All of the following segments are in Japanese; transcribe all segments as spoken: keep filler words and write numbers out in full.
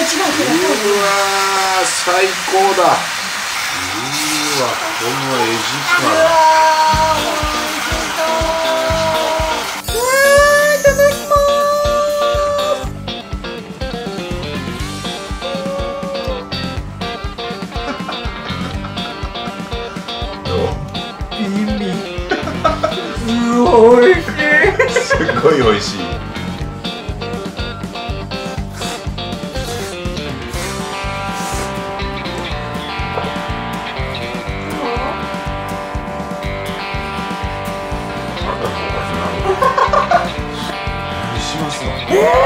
ー最高だ。うーわこの絵力。 おいしい。 すごい美味しい。何しますの？ えー、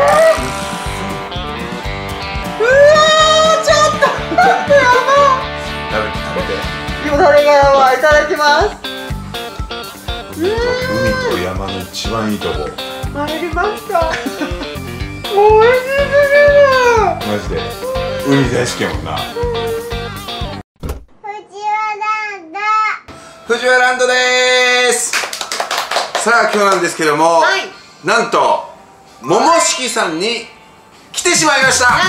うわーちょっとちょっとやばい。 食べて食べて。 よだれがやばい。いただきます。 海と山の一番いいとこ。 参りました。おいしすぎる。 マジで。海大好きやもんな。藤原ランドでーす。さあ今日なんですけども、はい、なんと桃敷さんに来てしまいました。や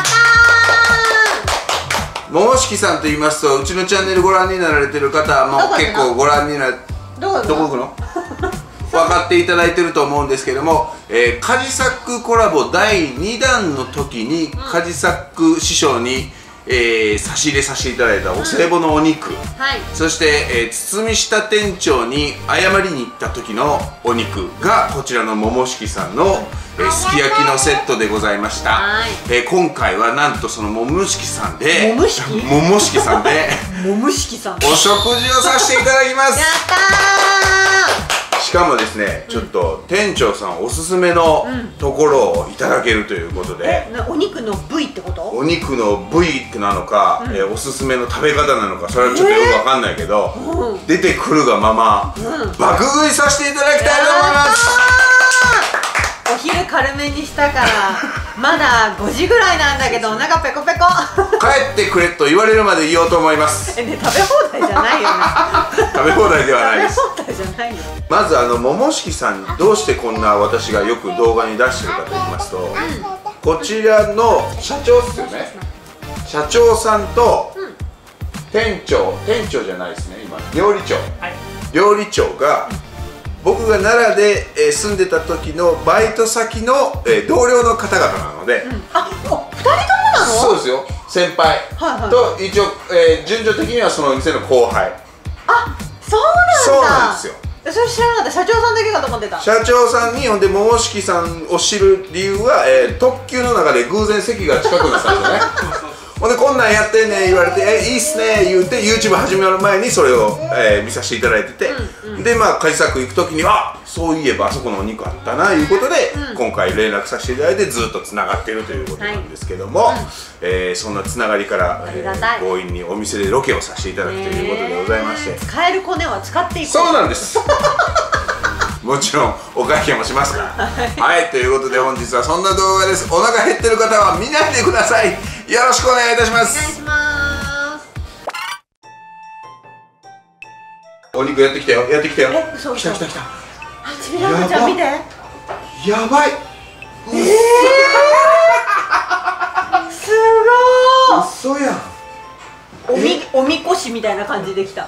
ったー。桃敷さんと言いますと、うちのチャンネルご覧になられてる方も結構ご覧になる。どこ行くの？分かっていただいてると思うんですけども、えー、カジサックコラボだいにだんの時に、うん、カジサック師匠に、えー、差し入れさせていただいたお歳暮のお肉、うん、はい、そして、えー、堤下店長に謝りに行った時のお肉がこちらの桃敷さんの、えー、すき焼きのセットでございました。えー、今回はなんとその桃敷さんで桃敷桃敷さんで桃敷さんお食事をさせていただきます。やったー。しかもですね、ちょっと店長さんおすすめのところをいただけるということで、 うん、お肉の部位ってこと？お肉の部位なのか、うん、えー、おすすめの食べ方なのか、それはちょっとよくわかんないけど、えーうん、出てくるがまま、うん、爆食いさせていただきたいと思います。 お昼軽めにしたからまだごじぐらいなんだけどお腹ペコペコ。 帰ってくれと言われるまで言おうと思います。 え、ね、食べ放題じゃないよね。 食べ放題ではないです。 食べ放題じゃないよ。 まずあの桃敷さん、どうしてこんな私がよく動画に出してるかと言いますと、うん、こちらの社長ですよね。社長さんと店長、店長じゃないですね、今料理長、はい、料理長が僕が奈良で、えー、住んでた時のバイト先の、えー、同僚の方々なので、うん、 あ、ふたりともなの？ そうですよ。先輩、はいはい、と一応、えー、順序的にはその店の後輩。 あ、そうなんだ。 そうなんですよ。 それ知らなかった。社長さんだけかと思ってた。 社長さんにほんで桃敷さんを知る理由は、えー、特急の中で偶然席が近くなったんですよね。ほんでこんなんやってんねん言われて、え、いいっすね言うて YouTube 始める前にそれを、えー、見させていただいてて、うんうん、でまあカジサック行く時にはそういえばあそこのお肉あったないうことで、うん、今回連絡させていただいてずっとつながっているということなんですけども、はい、えー、そんなつながりから、えー、強引にお店でロケをさせていただくということでございまして、 使えるコネは使っていく。 そうなんです。もちろんお会計もしますから。はい、ということで本日はそんな動画です。お腹減ってる方は見ないでください。よろしくお願いいたします。 お願いします。 お肉やってきたよ、やってきたよ。 え、嘘嘘。 来た来た来た。 あ、ちびらんちゃん見て。やばい。 ええー。すごー。 嘘やん。 おみおみこしみたいな感じできた。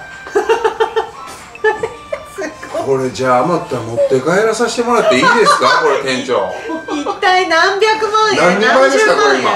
これじゃあ余ったら持って帰らさせてもらっていいですか？これ店長。 一体何百万円？ 何人前ですかこれ今？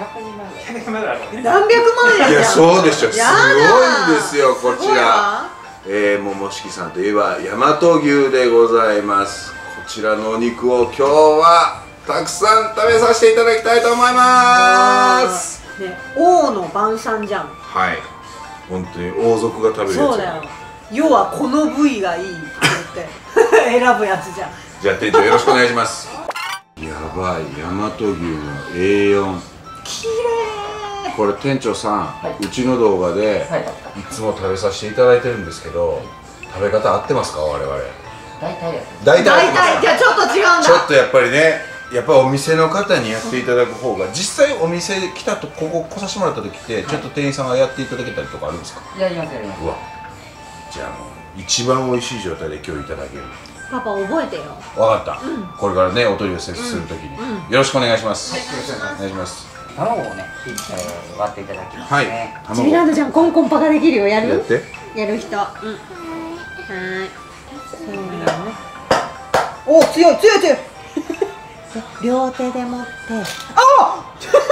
何百万円？ いやそうでしょ。すごいんですよこちら。えー、桃敷さんといえば大和牛でございます。こちらのお肉を今日はたくさん食べさせていただきたいと思います。 ね、王の晩餐じゃん。 はい。本当に王族が食べるやつ。 そうだよ。要はこの部位がいいって言って選ぶやつじゃん。 じゃあ店長よろしくお願いします。やばい、大和牛の エーよん。 きれい。 これ店長さん、はい、うちの動画で、はい、いつも食べさせていただいてるんですけど、食べ方合ってますか我々？ 大体やってます。大体じゃあちょっと違うんだ。 ちょっとやっぱりね、やっぱりお店の方にやっていただく方が、実際お店来たとここ来させてもらった時って、はい、ちょっと店員さんがやっていただけたりとかあるんですか？ やりますやります。うわ。 じゃあもう一番美味しい状態で今日いただける。 パパ覚えてよ。 分かった、うん、これからねお取り寄せするときに、うんうん、よろしくお願いします。はい、よろしくお願いします。 卵をね、えー、割っていただきますね。 はい。 チビランドちゃんコンコンパができるよ。やる？ やって。 やる人。うん。はーい。せーの。お、強い強い強い。両手で持って。あ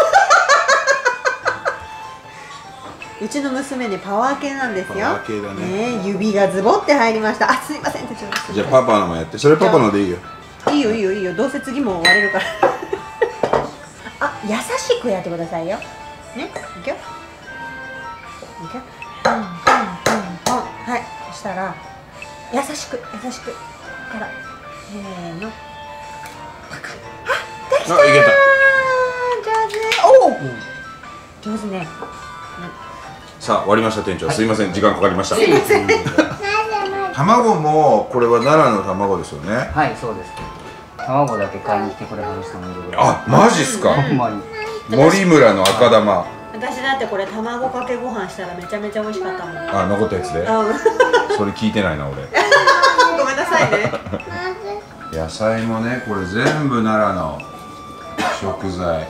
うちの娘ねパワー系なんですよ。 パワー系だね。 ね、指がズボって入りました。あ、すいません。 じゃあパパのもやって。それパパのでいいよ。 いいよいいよいいよ。どうせ次も割れるから。あ、優しくやってくださいよ。ね、いくよ。いくよ。ポンポンポンポン。はい。そしたら優しく優しくから、せーの。パカッ。あ、できたー。 あ、いけた。 上手。おお。上手ね。 さあ終わりました店長。すいません時間かかりました。 すいません。 卵もこれは奈良の卵ですよね。 はい、そうです。卵だけ買いに来てくれはる人もいるぐらい。 あ、マジっすか。 ほんまに。 森村の赤玉。 私だってこれ卵かけご飯したらめちゃめちゃ美味しかったもん。 あ、残ったやつで。それ聞いてないな俺。 ごめんなさいね。 野菜もね、これ全部奈良の食材。 はい。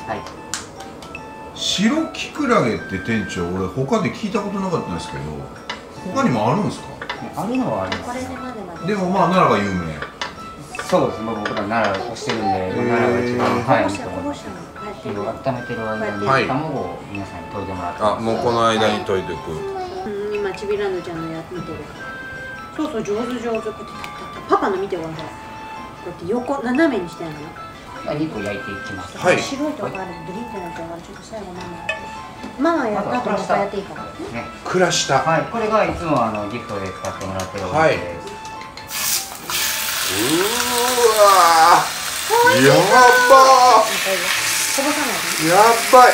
白キクラゲって店長、俺他で聞いたことなかったんですけど、他にもあるんですか？ あるのはあります。 これでまでまで。 でもまあ奈良が有名。 そうです。僕ら奈良をしてるんで、奈良が一番早いと思います。 こ温めてる間にはい卵を皆さんに研いでもらって。 あ、もうこの間に溶いておく。 うん、今チビランドちゃんのや見てる。そうそう、上手上手。こうやってパパの見てください。こうやって横斜めにしてるの。 肉を焼いていきます。 はい。 白いとこあるドリンクのとこある。ちょっと最後ママママやった後もう一回やっていいかな。 ね。 くらした。 はい。これがいつもあのギフトで使ってもらってるおはい肉です。 うわー。やばー。 こぼさないでね。 やばい。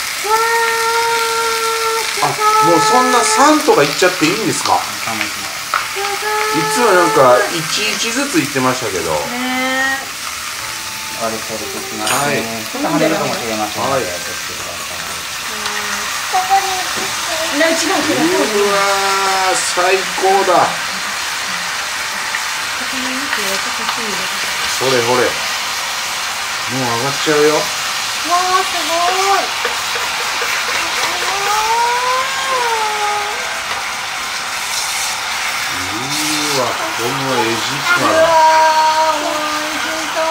あ、もうそんなさんとかいっちゃっていいんですか？ 三枚いきます。 いつもなんかいちいちずつ言ってましたけど。 ね割れてるときますね。 はいちょっと跳ねるかもしれませんのはいで、気をつけてください。 え。ね、違う違う。 うわー、最高だ。それほれ。もう上がっちゃうよ。 わー、すごい。 うわ、この絵力。 うわー、おいしそう。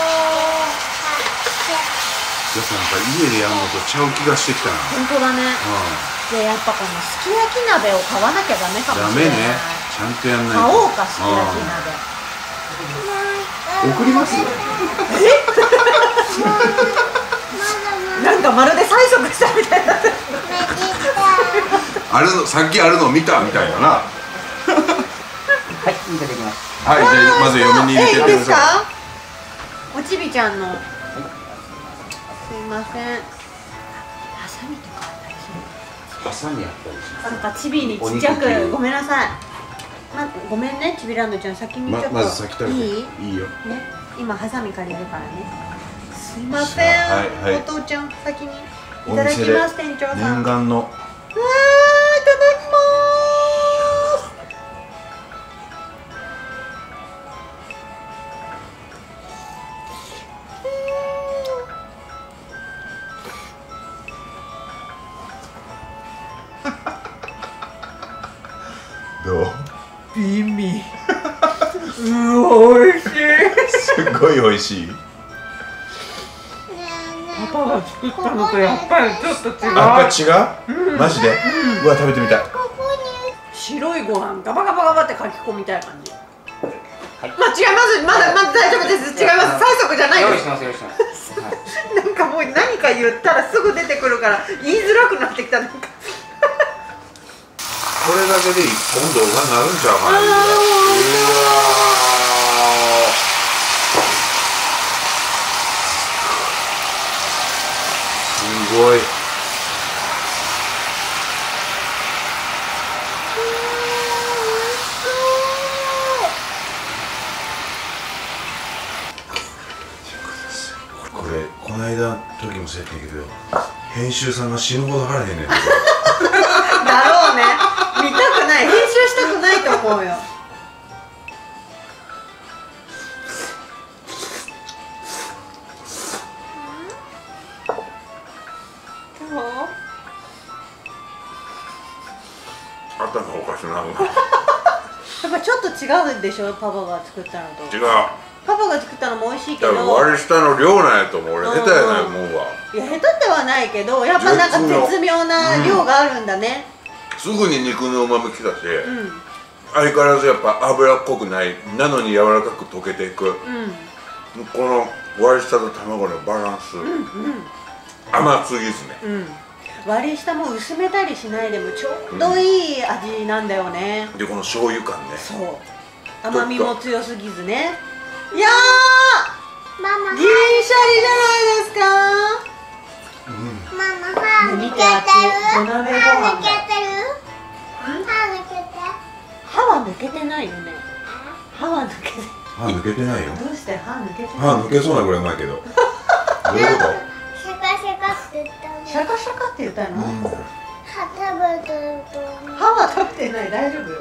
やっぱなんか家でやるのとちゃう気がしてきたな。 本当だね。 うで、やっぱこのすき焼き鍋を買わなきゃダメかん。ダもしれない。 メね。ちゃんとやんないと。 買おうか、すき焼き鍋。 送ります？ なんかまるで催促したみたいになってる。 あるの、さっきあるの見たみたいなな。 はい、いただきます。 はい、じゃあまず嫁に入れてってください。 え、いいですか？おちびちゃんの。すいません。ハサミとかあったりする。 ハサミあったりします。 なんかちびにちっちゃく、ごめんなさい。ま、ごめんね、ちびランドちゃん、先にちょっと。 ま、まず先食べて。 いい？ いいよ。 ね、今ハサミ借りるからね。すいません。 はいはい。 お父ちゃん、先に。いおただき店でます、店長さん。 念願の。 うわー、いただきまどう？ ーす。美味。うおいしい。 すごい美味しい。 パパが作ったのとやっぱりちょっと違う。 あ、やっぱ違う？うん、マジで？うん、うわ、食べてみたい。 白いご飯ガバガバガバってかき込みたい感じ。はい、まあ違います。まだまだ大丈夫です。違います。催促じゃないです。 用意します、用意します。 なんかもう何か言ったらすぐ出てくるから言いづらくなってきた。なんかこれだけで一本動画になるんちゃうかな。うわー、すごい。これこの間の時もそうやったけど、編集さんが死ぬほど腹へんねん。 だろうね。見たくない、編集したくないと思うよ。 頭おかしなの。 やっぱちょっと違うでしょ、パパが作ったのと。 違う。 パパが作ったのも美味しいけど、 多分割り下の量なんやと思う。俺下手やないもんわ。 いや下手ではないけど、やっぱなんか絶妙な量があるんだね。 すぐに肉の旨味きたし、 うん、 相変わらずやっぱ脂っこくない、なのに柔らかく溶けていく、うん、この割り下と卵のバランス、うん、うん、甘すぎずね、うん、 割り下も薄めたりしないでもちょうどいい味なんだよね、 うん、でこの醤油感ね、 そう甘みも強すぎずね。いやー、ママ銀シャリじゃないですか。うん、ママ歯抜けてる。土鍋ご飯だ。歯は抜けてないよね。歯は抜けて歯抜けてないよ。 どうして歯抜けてない？ 歯抜けそうなぐらいうまいけど。どういうこと？ シャカシャカって言ったの。 シャカシャカって言ったの？ 歯食べてると思う。 歯は食べてない、大丈夫よ。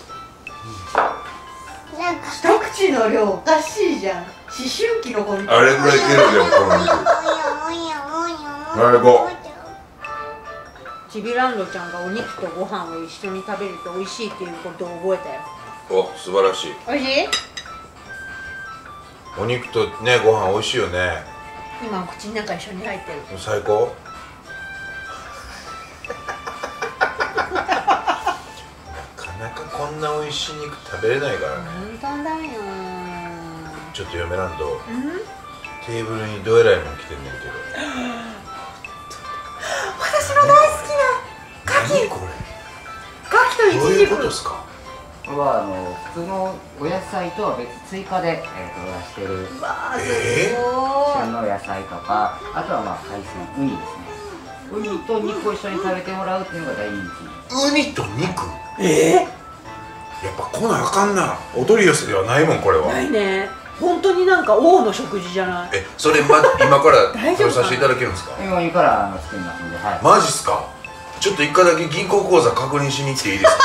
なんか一口の量おかしいじゃん。思春期の子みたいな。 あれぐらいいけるでもこの肉。あれご。 ちびランドちゃんがお肉とご飯を一緒に食べると美味しいっていうことを覚えたよ。 お、素晴らしい。 美味しい？ お肉とね、ご飯美味しいよね。 今口の中一緒に入ってる。 最高。なかなかこんな美味しい肉食べれないからね。 本当だよ。 ちょっと嫁ランド、テーブルにどえらいもん来てんねんけど。 私の大好きな牡蠣。 何これ？ 牡蠣とイチジク。 どういうことですか？ これはあの普通のお野菜とは別追加で、えー、と出してるうわー、すご旬の野菜とか、あとはまあ海鮮、ウニですね。ウニと肉を一緒に食べてもらうっていうのが大人気。 ウニと肉？ えー、 やっぱ来なあかんな。お取り寄せではないもんこれは。 ないね。本当になんか王の食事じゃない。 え、それ、ま、今から食べさせていただけるんですか？ 今いいからあの作りますんで、はい。 マジっすか？ちょっと一回だけ銀行口座確認しに行っていいですか？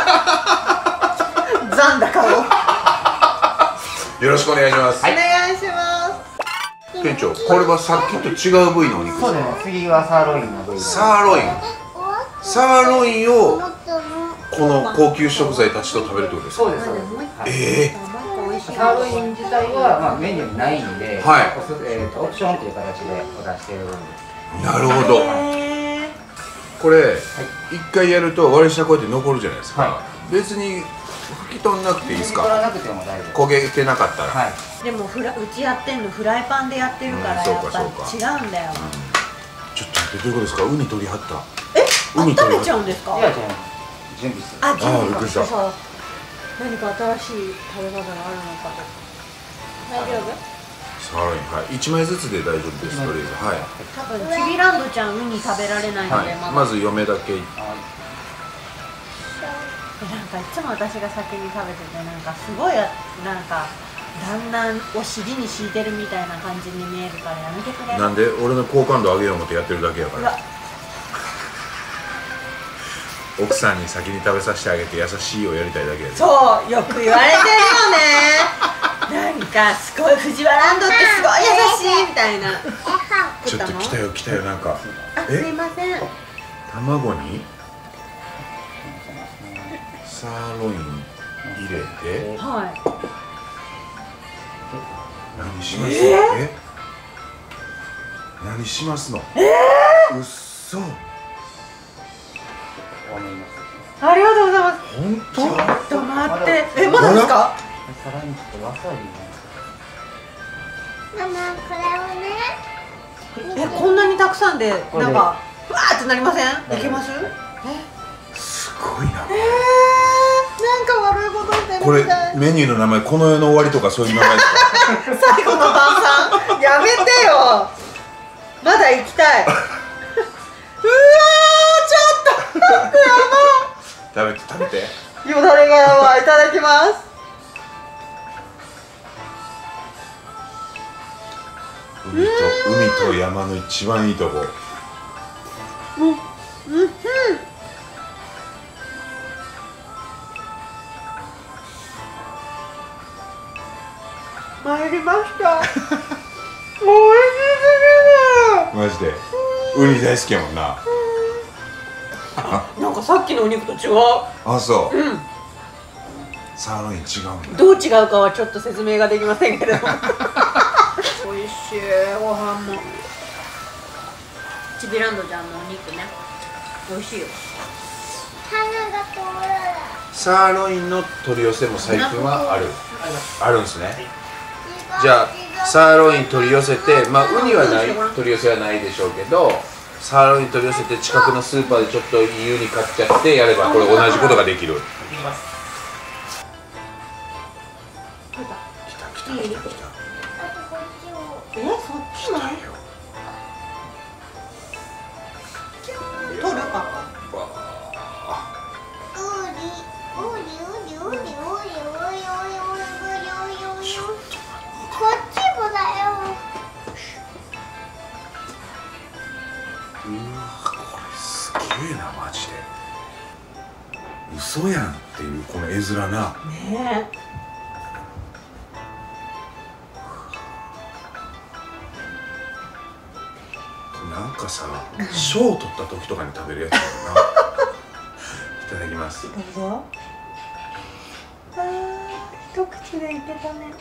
残高をよろしくお願いします。 お願いします。 店長、これはさっきと違う部位のお肉ですか？ そうですね。次はサーロインの部位。 サーロイン。サーロインをこの高級食材たちと食べるってことですか？ そうです。そうです。 ええ。 サーロイン自体はまあメニューにないんで、 はい。 えっとオプションという形でお出しているんです。 なるほど。これ一回やると割り下こうやって残るじゃないですか。別に拭き取んなくていいですか？ 拭き取らなくても大丈夫。 焦げてなかったら。 はい。 でもフラうちやってんのフライパンでやってるからやっぱ違うんだよ。 ちょっと待って、どういうことですか？ウニ取りはった。 え、温めちゃうんですか？ いや違う。準備する。 あ、準備びっくりした。 何か新しい食べ方があるのかと。大丈夫？ サーロイン、はい、一枚ずつで大丈夫です。とりあえず、はい。 多分ちびランドちゃんウニ食べられないので、 まず嫁だけ。 なんかいつも私が先に食べてて、なんかすごいなんか旦那を尻に敷いてるみたいな感じに見えるからやめてくれ。 なんで俺の好感度上げよう思ってやってるだけやから。奥さんに先に食べさせてあげて優しいをやりたいだけやで。 そうよく言われてるよね。なんかすごい藤原ランドってすごい優しいみたいな。 ちょっと来たよ来たよなんか。 あ、すいません。 卵にサーロイン入れて、 はい。 何しますの？え？何しますの？ええ？うっそ。 ありがとうございます。 本当？ ちょっと待って。え、まだですか？ さらにちょっとわさび。 ママ、これをね。 え、こんなにたくさんでなんかわーってなりません？いけます？え？ すごいな。 えー、なんか悪いことしてるみたい。 これメニューの名前この世の終わりとかそういう名前ですか？ 最後の晩餐やめてよ。まだ行きたい。うわー、ちょっと待って、や食べて食べて。 ばい。よだれがやばい。いただきます。 海と海と山の一番いいとこ。 うん、うん、うん。参りました。おいしすぎる。 マジで。ウニ大好きやもんな。 なんかさっきのお肉と違う。 あ、そう。 うん。 サーロイン違うんだ。 どう違うかはちょっと説明ができませんけれども。美味しいご飯も。チビランドちゃんのお肉ね。美味しいよ。 鼻が通らない。 サーロインの取り寄せも最近はある。あるんですね。じゃあサーロイン取り寄せて、まあウニはない、取り寄せはないでしょうけど、サーロイン取り寄せて近くのスーパーでちょっといいウニ買っちゃってやればこれ同じことができる。 できます。 来た来た来た来た。 あとこっちも。 え、そっちも？取るパパ。 うり、うり、うり、うり、うり、うり、うり、うり、うり、うり。こっちもだよ。 うわ、これすげえなマジで。嘘やんっていうこの絵面な。 ねえ。 なんかさ、賞を取った時とかに食べるやつだよな。いただきます。 どうぞ。あー、一口でいけたね。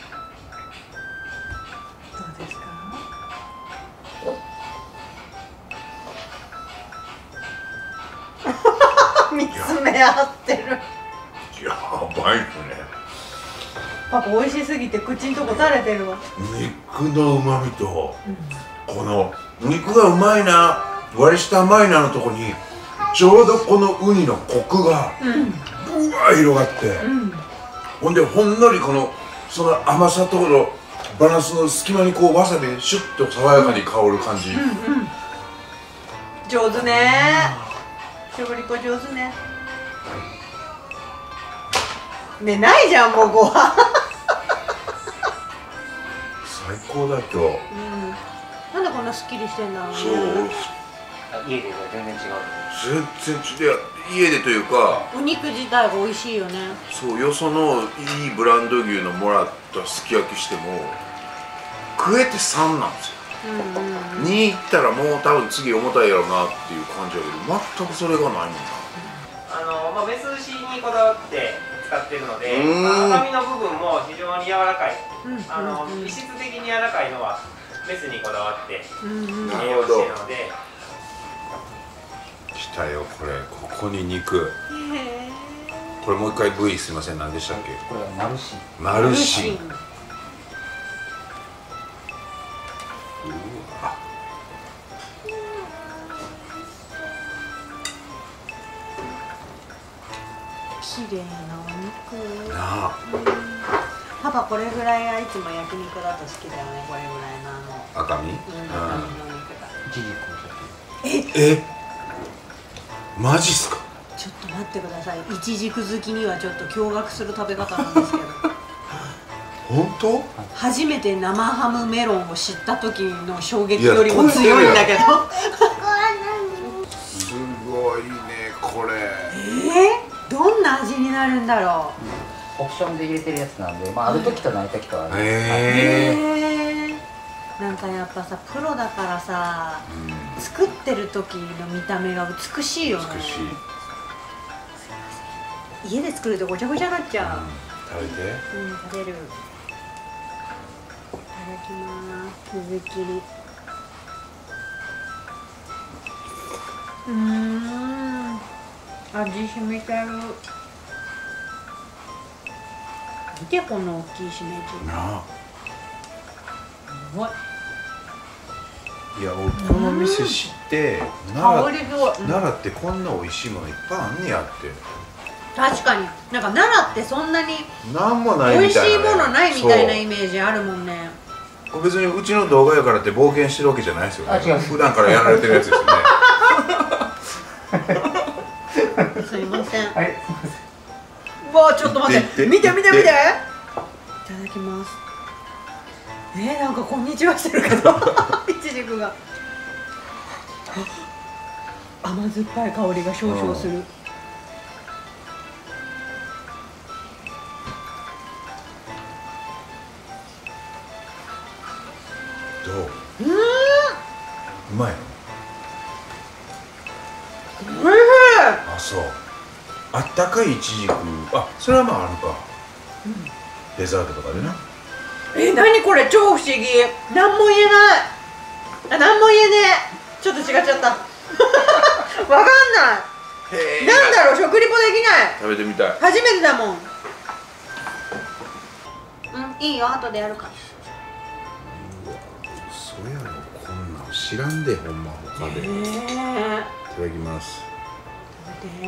どうですか？見つめ合ってる。 やばいっすね。 パパ美味しすぎて口んとこ垂れてるわ。 肉の旨味と、この肉がうまいな、割り下うまいなのとこにちょうどこのウニのコクがうん。 ぶわー広がって、 うん。 ほんでほんのりこのその甘さとのバランスの隙間にこうわさびシュッと爽やかに香る感じ。 うんうん。上手ね。食リポ上手ね。ね、ないじゃんもうご飯。 最高だ今日。 うん。なんでこんなすっきりしてんだろうね。 そう。 家では全然違う。 全然違う。家でというか、 お肉自体が美味しいよね。 そうよそのいいブランド牛のもらったすき焼きしても食えてさんなんですよ。 うんうんうん。 に行ったらもう多分次重たいやろうなっていう感じやけど全くそれがないもんな。 あのまあ、メス牛にこだわって使ってるので、 うーんまあ、赤身の部分も非常に柔らかい、 うんうんあのうん異質的に柔らかいのはメスにこだわってうんうん。 な栄養しているので、 来たよこれ、ここに肉。 へえ。 これもう一回部位すいません、何でしたっけ？ これはマルシン。 マルシン。うわ綺麗なお肉。 なあ、 パパこれぐらいがいつも焼肉だと好きだよね。これぐらいのあの。 赤身？ うん、赤身のお肉が。 一時期え、 え、マジっすか？ ちょっと待ってください。いちじく好きにはちょっと驚愕する食べ方なんですけど。 本当？ 初めて生ハムメロンを知った時の衝撃よりも強いんだけど。 ここは何？ すごいねこれ。 えー、どんな味になるんだろう。 オプションで入れてるやつなんで、まあ、ある時とない時とある。 へへえ。なんかやっぱさ、プロだからさ、 うん、 作ってる時の見た目が美しいよね。 美しい。 家で作るとごちゃごちゃになっちゃう。 食べて。 うん、食べる。いただきます。水切り。うーん。味しみてる。見てこの大きいしめじ。 なあ。 すごい。 いや、俺この店知って香奈りすごい。 良、奈良ってこんな美味しいものいっぱいあんねやって。 確かに。なんか奈良ってそんなになんもない美味みたいな、ね、 しいものないみたいなそうイメージあるもんね。 これ別にうちの動画やからって冒険してるわけじゃないですよね。 あ、違う普段からやられてるやつですよね。 すいません。 はい。 うわ、ちょっと待っ。 行ってて見て見て見て。い行ってただきます。えー、なんかこんにちはしてるけど。いちじくが。甘酸っぱい香りが少々する。 どう？ うーん。 うまいの？ おいしい。 そう。あったかいイチジク、あ、それはまああるか。うん、デザートとかでな。 え、なにこれ、超不思議。なんも言えない。あ、なんも言えねえ。ちょっと違っちゃった。わかんない。なんだろう、食リポできない。 食べてみたい。 初めてだもん。うん、いいよ、後でやるから。 そうやろ、こんなん知らんで、ほんま他で。いただきます。 食べて。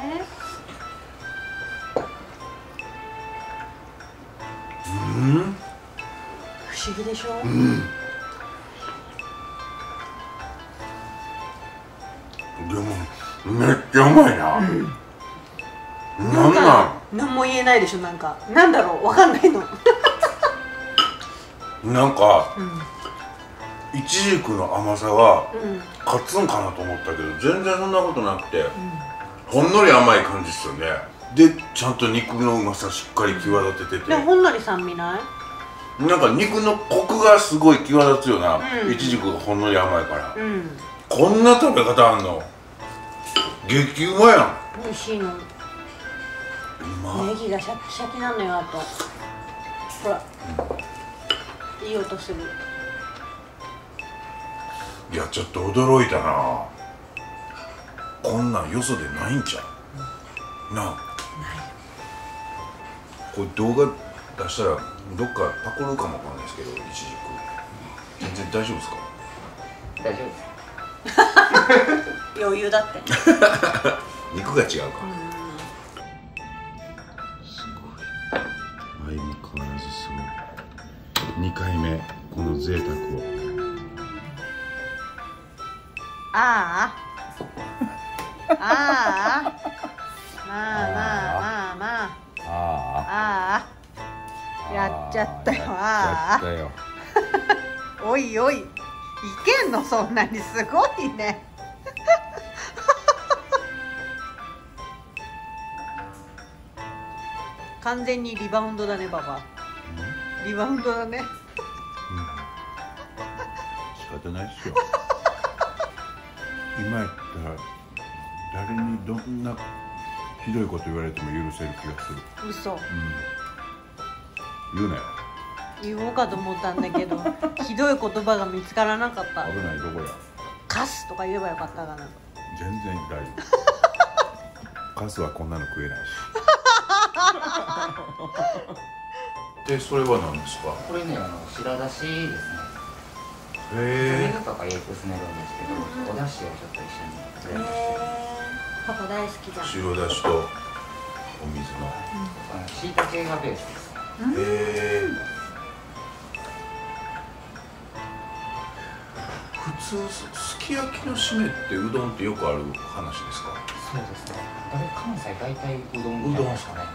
うん。 不思議でしょ。 うん。でもめっちゃうまいな。うん、なんなん。 なんも言えないでしょ、なんか。なんだろう、わかんないの。 なんか。イチジクの甘さは勝つんかなと思ったけど、全然そんなことなくて、うん、ほんのり甘い感じですよね。でちゃんと肉のうまさしっかり際立ててて、 でもほんのり酸味ない？ なんか肉のコクがすごい際立つような、うん、イチジクがほんのり甘いから、うん、こんな食べ方あんの激うまやん。 美味しいの。うまい。ネギがシャキシャキなのよ。あとほら、うん、いい音する。 いや、ちょっと驚いたな。こんなんよそでないんちゃうなあ。これ動画出したらどっかパクるかもわかんないですけど、イチジク全然大丈夫ですか？ 大丈夫です。 余裕だって。 肉が違うか。すごい。相も変わらずすごい。にかいめこの贅沢を。 ああ。ああ。まあまあまあまあ。ああ。やっちゃったよ。ああ。おいおい。いけんの、そんなに。すごいね。完全にリバウンドだね、パパ。リバウンドだね。 仕方ないっすよ。今やったら誰にどんなひどいこと言われても許せる気がする。 嘘。うん、 言うなよ。 言おうかと思ったんだけどひどい言葉が見つからなかった。 危ない。どこや。 カスとか言えばよかったかな。 全然大丈夫。カスはこんなの食えないし。で、それは何ですか？ これね、あの白だしですね。 へえ。 水とかよくすねるんですけど、お出汁をちょっと一緒にブレンドしてる。 パパ大好きじゃん。 白だしとお水の。 しいたけがベースですね。 へえ。普通すき焼きの締めってうどんってよくある話ですか？ そうですね。あれ関西大体うどんみたいですかね。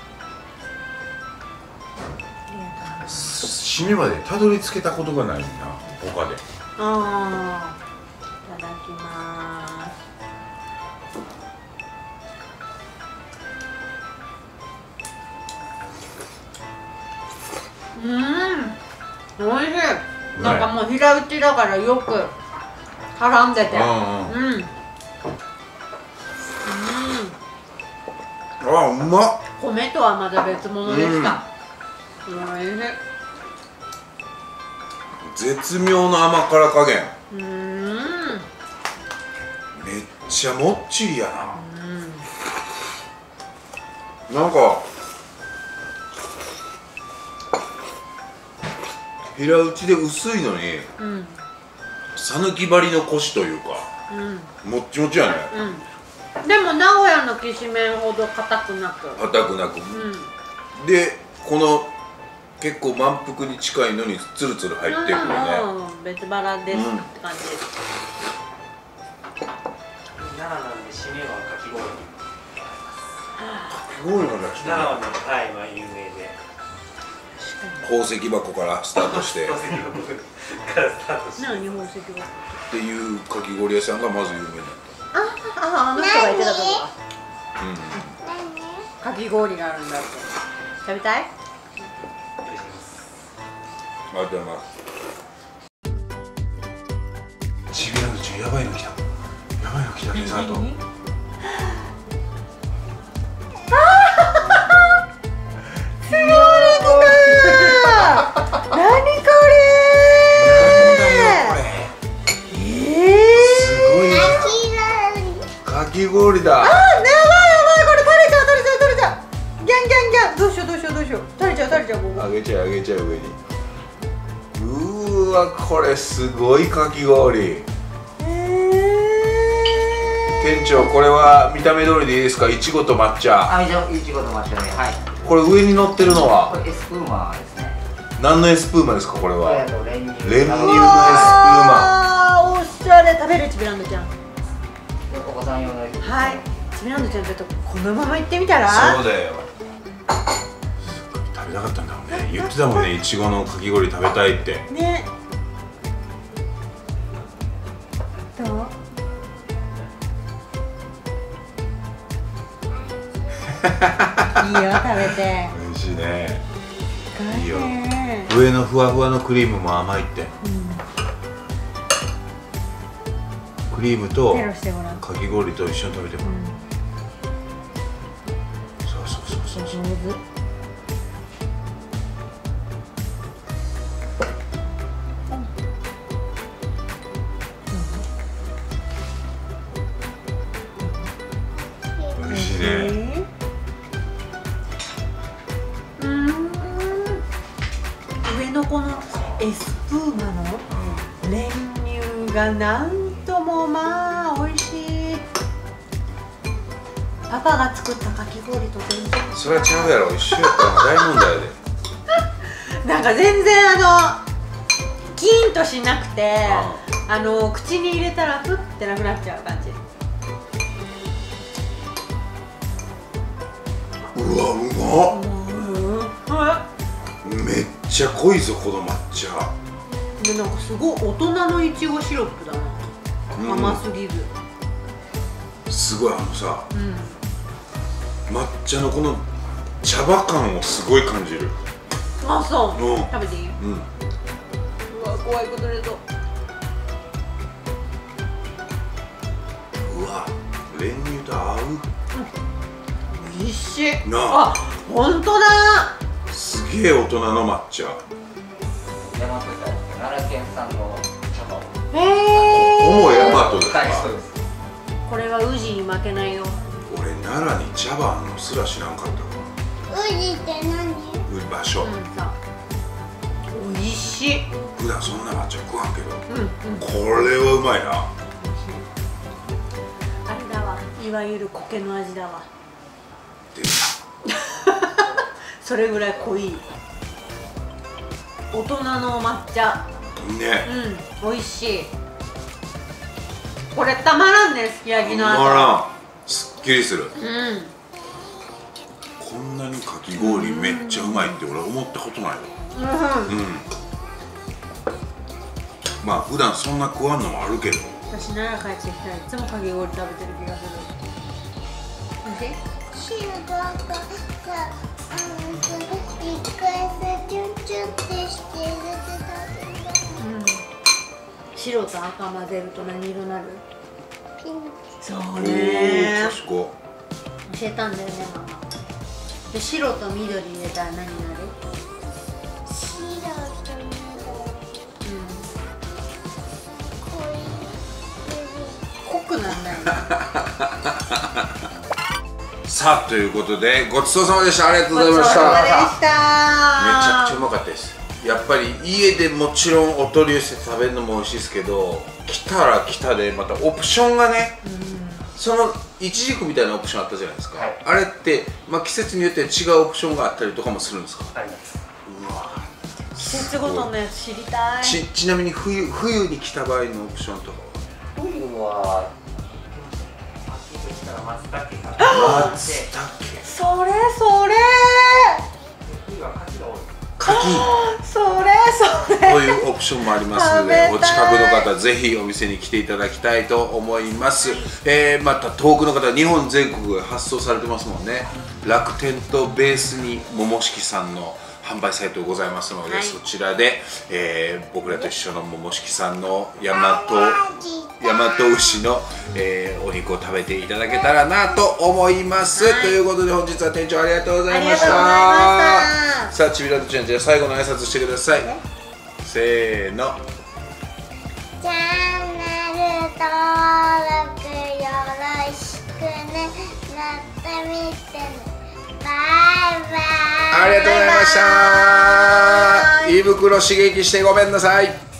締めまでたどり着けたことがないな、他で。 ああ、いただきます。うん、おいしい。なんかもう平打ちだからよく絡んでて。うん。うん。 あ、うまっ。 米とはまた別物でした。おいしい。 絶妙な甘辛加減。 うん。 めっちゃもっちりやな。うん。なんか平打ちで薄いのに、讃岐張りのコシというか、うん、もっちもちやね。 うん、でも名古屋のきしめんほど硬くなく。 硬くなく。うん、でこの結構満腹に近いのにツルツル入ってるよね。 うん、別腹ですって感じです。 奈良なんで締めはかき氷。 かき氷の出し。 奈良のはいまあ有名で。 宝石箱からスタートして。宝石箱からスタートして。 何宝石箱？ っていうかき氷屋さんがまず有名だった。 ああ、あの人が言ってたとこか。うん。かき氷があるんだって。食べたい？ ありがとうございます。渋谷のうちやばいの来た。やばいの来たデザート。 き氷だ。 あー、やばいやばい、これ垂れちゃう垂れちゃう垂れちゃう。ギャンギャンギャン、どうしようどうしようどうしよう。垂れちゃう垂れちゃう、ここ。 あげちゃうあげちゃう上に。うーわ、これすごいかき氷。店長、これは見た目通りでいいですか？いちごと抹茶。 あ、いちごと抹茶で、はい。 これ上に乗ってるのはこれエスプーマーですね。 何のエスプーマですか？これこれはあの練乳。 練乳のエスプーマあー、おしゃれ。食べるちびランドちゃん。 お子さん用の。 はい。ちびランドちゃん、ちょっとこのまま行ってみたら。 そうだよ。食べたかったんだもんね。言ってたもんね、いちごのかき氷食べたいって。 ね。どう？いいよ、食べて。 美味しいね。いいよ。 ね。 上のふわふわのクリームも甘いって。クリームとペロしてごらん。 かき氷と一緒に食べてもらう。そうそうそうそう。 上手。 美味しいね。 うーん。上のこのエスプーマの練乳がなんともまあ美味しい。パパが作ったかき氷と全然。 それは違うやろ。一緒やったら大問題で。 なんか全然あのキーンとしなくて、あの口に入れたらプッてなくなっちゃう感じ。 うわ、うまっ。 うん、 めっちゃ濃いぞ、この抹茶。 でなんかすごい大人のいちごシロップだな、 うん、 甘すぎず。 すごい、あのさ、 うん、 抹茶のこの茶葉感をすごい感じる。 あ、そう、 うん、 食べていい？ うん、 うわ、怖いこと出そう。 うわ、練乳と合う。 美味しい。 なあ、 あ、本当だ。 すげえ大人の抹茶。 大和茶、奈良県産の茶葉を。 へえ。 ほぼ大和ですか？ はい、そうです。 これは宇治に負けないよ。 俺奈良に茶葉あんのすら知らんかったわ。 ウニって何？ 場所、 うん、さ、美味しい。 普段そんな抹茶食わんけど、 うん、うん。 これはうまいな。 あれだわ、いわゆる苔の味だわ。 でそれぐらい濃い大人の抹茶。 ね、 うん、美味しい。これたまらんね、すき焼きの後。 たまらん。すっきりする。 うん、 こんなにかき氷めっちゃうまいって俺思ったことないわ。 うん、 うん、まあ普段そんな食わんのもあるけど、 私奈良帰ってきたらいつもかき氷食べてる気がする。でシルバーがさ、あのさ、一回さ、チュンチュンってして入れて食べる。 うん、白と赤混ぜると何色になる？ ピンク。 そうおおね、 賢い。 教えたんだよね、ママ。で白と緑入れたら何になる？ 白と緑。 うん、 濃い。 濃くなんだよね。 さあ、ということでごちそうさまでした。ありがとうございました。 ごちそうさまでめした。 ちゃくちゃうまかったです。やっぱり家でもちろんお取り寄せ食べるのも美味しいですけど、来たら来たでまたオプションがね、 うん、 そのいちじくみたいなオプションあったじゃないですか、 はい、 あれって、まあ、季節によって違うオプションがあったりとかもするんですか？ あります。 うわ、 季節ごとのやつ知りたい。 ち, ちなみに 冬, 冬に来た場合のオプションとか冬は秋としたら松茸かはな。 松茸、 それそれ冬は柿が多い。 柿それそれというオプションもありますので、お食べたい近くの方ぜひお店に来ていただきたいと思います。えー、また遠くの方、日本全国へ発送されてますもんね。楽天とベースに桃敷さんの販売サイトございますので、はい、そちらで、えー、僕らと一緒の桃敷さんの大和大和牛の、えー、お肉を食べていただけたらなと思います、はい、ということで本日は店長ありがとうございました。さあ、ちびらとちゃん、じゃあ最後の挨拶してください。せーの。 チャンネル登録よろしく。 ってみてね。バイバイ。 ありがとうございました。胃袋刺激してごめんなさい。